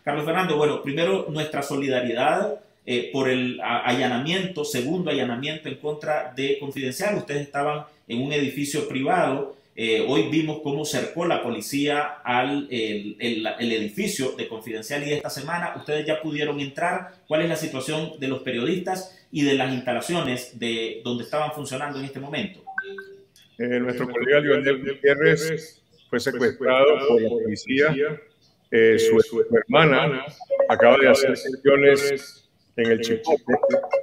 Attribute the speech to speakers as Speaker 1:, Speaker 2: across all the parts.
Speaker 1: Carlos Fernando, bueno, primero nuestra solidaridad por el allanamiento, segundo allanamiento en contra de Confidencial. Ustedes estaban en un edificio privado. Hoy vimos cómo cercó la policía el edificio de Confidencial y esta semana ustedes ya pudieron entrar. ¿Cuál es la situación de los periodistas y de las instalaciones de donde estaban funcionando en este momento?
Speaker 2: Nuestro colega Lionel Gutiérrez fue secuestrado por la policía. Su hermana acaba de hacer sesiones en el Chipote,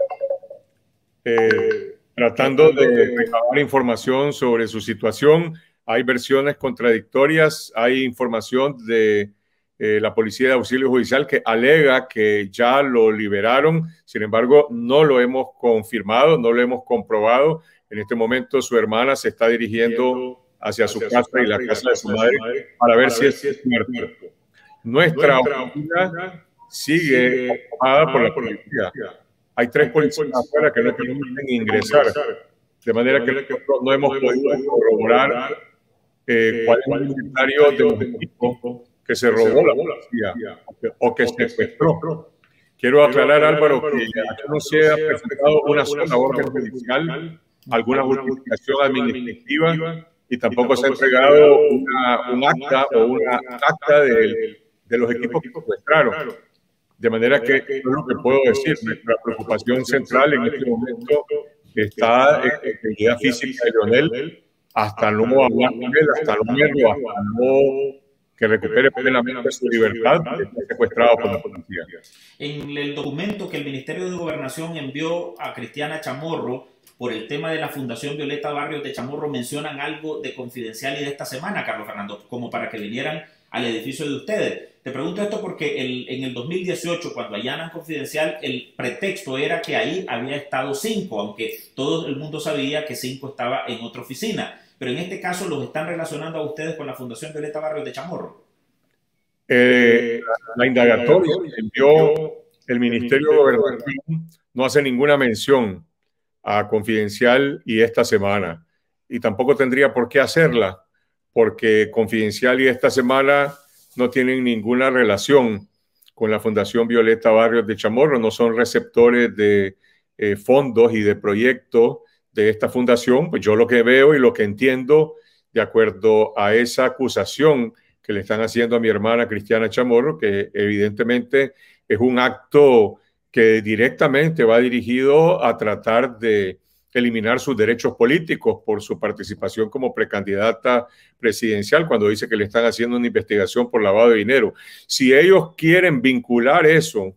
Speaker 2: tratando de recabar información sobre su situación. Hay versiones contradictorias, hay información de la Policía de Auxilio Judicial que alega que ya lo liberaron. Sin embargo, no lo hemos confirmado, no lo hemos comprobado. En este momento su hermana se está dirigiendo hacia su casa y la casa de su madre para ver si es cierto. Nuestra oficina sigue ocupada por la policía. Hay 3 policías afuera que no permiten ingresar, de manera que no hemos podido corroborar cuál es el inventario de los equipos que se robó la policía o que se secuestró. Quiero aclarar, Álvaro, que aquí no se ha presentado una sola orden judicial, alguna justificación administrativa, y tampoco se ha entregado un acta o una acta de los equipos que secuestraron. De manera que es lo que puedo decir. Nuestra preocupación central en este momento está en la integridad física de Lionel, hasta no hablar con él, hasta no verlo, hasta no que recupere plenamente su libertad, está secuestrado por la policía.
Speaker 1: En el documento que el Ministerio de Gobernación envió a Cristiana Chamorro por el tema de la Fundación Violeta Barrios de Chamorro, mencionan algo de Confidencial y de esta semana, Carlos Fernando, como para que vinieran al edificio de ustedes. Te pregunto esto porque en el 2018, cuando allanan Confidencial, el pretexto era que ahí había estado 5, aunque todo el mundo sabía que 5 estaba en otra oficina. Pero en este caso los están relacionando a ustedes con la Fundación Violeta Barrios de Chamorro.
Speaker 2: La indagatoria que envió el Ministerio de Gobernación no hace ninguna mención a Confidencial y esta semana. Y tampoco tendría por qué hacerla, porque Confidencial y esta semana no tienen ninguna relación con la Fundación Violeta Barrios de Chamorro, no son receptores de fondos y de proyectos de esta fundación. Pues yo lo que veo y lo que entiendo, de acuerdo a esa acusación que le están haciendo a mi hermana Cristiana Chamorro, que evidentemente es un acto que directamente va dirigido a tratar de eliminar sus derechos políticos por su participación como precandidata presidencial, cuando dice que le están haciendo una investigación por lavado de dinero. Si ellos quieren vincular eso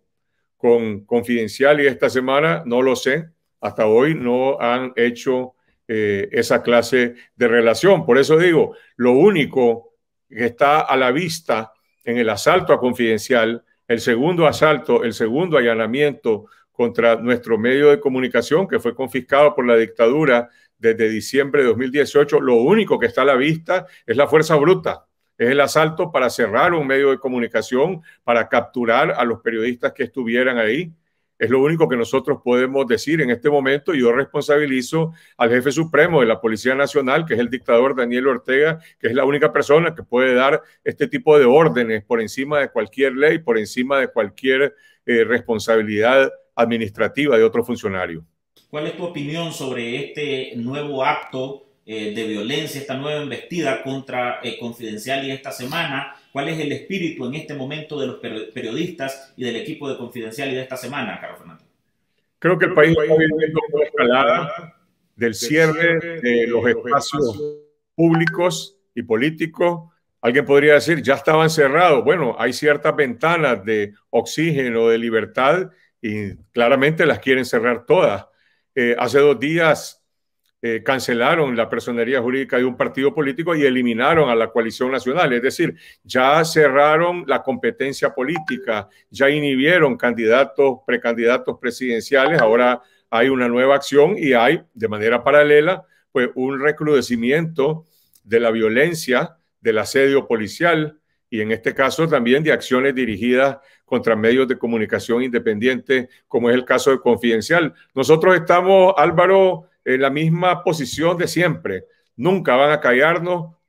Speaker 2: con Confidencial y esta semana, no lo sé. Hasta hoy no han hecho esa clase de relación. Por eso digo, lo único que está a la vista en el asalto a Confidencial, el segundo asalto, el segundo allanamiento contra nuestro medio de comunicación, que fue confiscado por la dictadura desde diciembre de 2018, lo único que está a la vista es la fuerza bruta, es el asalto para cerrar un medio de comunicación, para capturar a los periodistas que estuvieran ahí. Es lo único que nosotros podemos decir en este momento. Yo responsabilizo al jefe supremo de la Policía Nacional, que es el dictador Daniel Ortega, que es la única persona que puede dar este tipo de órdenes por encima de cualquier ley, por encima de cualquier responsabilidad administrativa de otro funcionario.
Speaker 1: ¿Cuál es tu opinión sobre este nuevo acto de violencia, esta nueva embestida contra Confidencial y esta semana? ¿Cuál es el espíritu en este momento de los periodistas y del equipo de Confidencial y de esta semana, Carlos Fernando?
Speaker 2: Creo que el país está viviendo una escalada del cierre de los espacios públicos y políticos. Alguien podría decir, ya estaban cerrados. Bueno, hay ciertas ventanas de oxígeno, de libertad, y claramente las quieren cerrar todas. Hace 2 días cancelaron la personería jurídica de un partido político y eliminaron a la coalición nacional. Es decir, ya cerraron la competencia política, ya inhibieron candidatos, precandidatos presidenciales. Ahora hay una nueva acción y hay, de manera paralela, pues un recrudecimiento de la violencia, del asedio policial y en este caso también de acciones dirigidas contra medios de comunicación independientes, como es el caso de Confidencial. Nosotros estamos, Álvaro, en la misma posición de siempre. Nunca van a callarnos,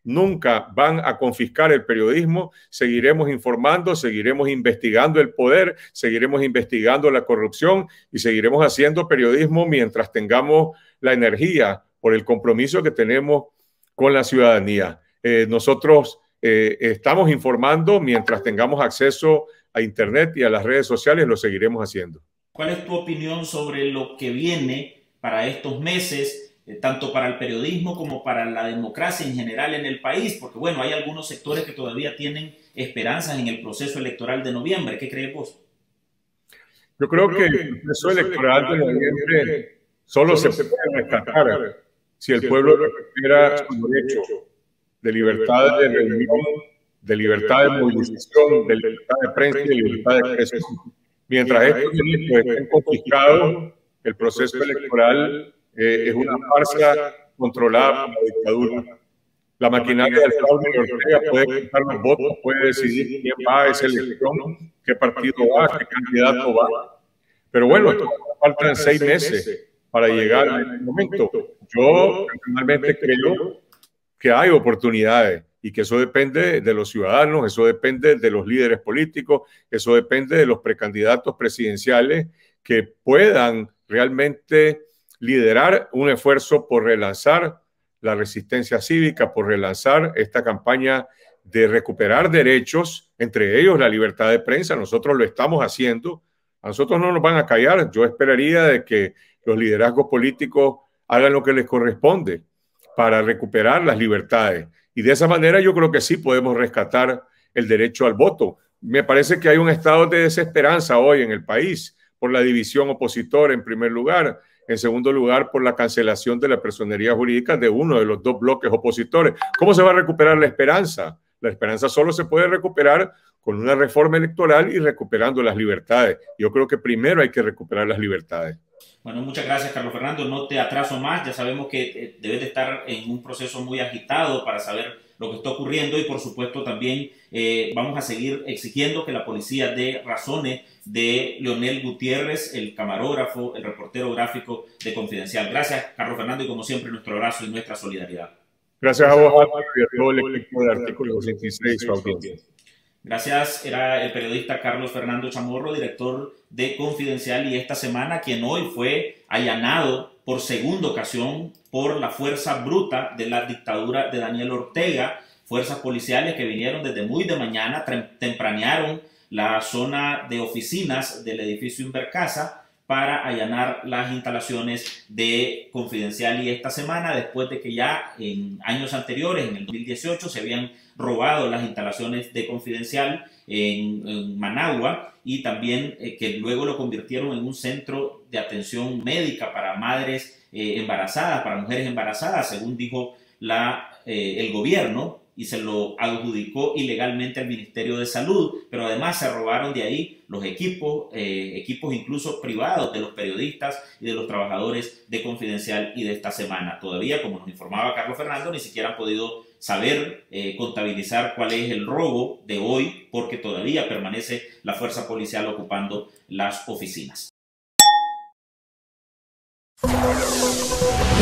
Speaker 2: nunca van a confiscar el periodismo. Seguiremos informando, seguiremos investigando el poder, seguiremos investigando la corrupción y seguiremos haciendo periodismo mientras tengamos la energía por el compromiso que tenemos con la ciudadanía. Nosotros estamos informando mientras tengamos acceso a Internet y a las redes sociales, lo seguiremos haciendo.
Speaker 1: ¿Cuál es tu opinión sobre lo que viene para estos meses? Tanto para el periodismo como para la democracia en general en el país, porque bueno, hay algunos sectores que todavía tienen esperanzas en el proceso electoral de noviembre. ¿Qué crees vos?
Speaker 2: Yo creo que el proceso electoral de noviembre solo se puede rescatar si el pueblo recupera su derecho de libertad de reunión, de libertad de movilización, de libertad de prensa y de libertad de expresión. Mientras estos derechos estén confiscados, el proceso electoral es una farsa controlada por la dictadura. La maquinaria del fraude de Ortega puede quitar los votos, puede decidir quién va a esa elección, qué partido va, qué candidato va. Pero bueno, faltan 6 meses para llegar a este momento. Yo personalmente creo que hay oportunidades y que eso depende de los ciudadanos, eso depende de los líderes políticos, eso depende de los precandidatos presidenciales que puedan realmente liderar un esfuerzo por relanzar la resistencia cívica, por relanzar esta campaña de recuperar derechos, entre ellos la libertad de prensa. Nosotros lo estamos haciendo. A nosotros no nos van a callar. Yo esperaría de que los liderazgos políticos hagan lo que les corresponde para recuperar las libertades. Y de esa manera yo creo que sí podemos rescatar el derecho al voto. Me parece que hay un estado de desesperanza hoy en el país por la división opositora en primer lugar. En segundo lugar, por la cancelación de la personería jurídica de uno de los 2 bloques opositores. ¿Cómo se va a recuperar la esperanza? La esperanza solo se puede recuperar con una reforma electoral y recuperando las libertades. Yo creo que primero hay que recuperar las libertades.
Speaker 1: Bueno, muchas gracias, Carlos Fernando. No te atraso más. Ya sabemos que debes de estar en un proceso muy agitado para saber lo que está ocurriendo y, por supuesto, también vamos a seguir exigiendo que la policía dé razones de Leonel Gutiérrez, el camarógrafo, el reportero gráfico de Confidencial. Gracias, Carlos Fernando, y como siempre, nuestro abrazo y nuestra solidaridad.
Speaker 2: Gracias a vos, Álvaro, y a todo el equipo de Artículo 266 y su audiencia.
Speaker 1: Gracias, era el periodista Carlos Fernando Chamorro, director de Confidencial, y esta semana quien hoy fue allanado por segunda ocasión por la fuerza bruta de la dictadura de Daniel Ortega, fuerzas policiales que vinieron desde muy de mañana, tempranearon la zona de oficinas del edificio Invercasa para allanar las instalaciones de Confidencial. Y esta semana, después de que ya en años anteriores, en el 2018, se habían robado las instalaciones de Confidencial en Managua y también que luego lo convirtieron en un centro de atención médica para madres embarazadas, para mujeres embarazadas, según dijo el gobierno, y se lo adjudicó ilegalmente al Ministerio de Salud, pero además se robaron de ahí los equipos incluso privados de los periodistas y de los trabajadores de Confidencial. Y de esta semana todavía, como nos informaba Carlos Fernando, ni siquiera han podido saber contabilizar cuál es el robo de hoy, porque todavía permanece la fuerza policial ocupando las oficinas.